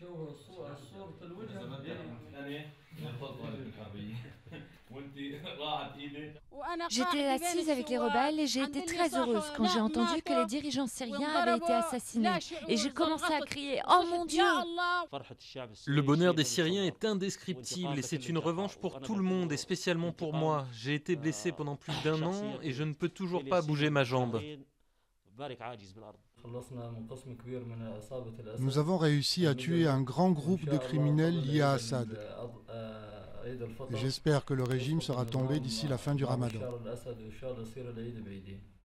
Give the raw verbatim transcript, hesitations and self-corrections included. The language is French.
J'étais assise avec les rebelles et j'ai été très heureuse quand j'ai entendu que les dirigeants syriens avaient été assassinés. Et j'ai commencé à crier « Oh mon Dieu !» Le bonheur des Syriens est indescriptible et c'est une revanche pour tout le monde et spécialement pour moi. J'ai été blessé pendant plus d'un an et je ne peux toujours pas bouger ma jambe. Nous avons réussi à tuer un grand groupe de criminels liés à Assad. Et j'espère que le régime sera tombé d'ici la fin du Ramadan.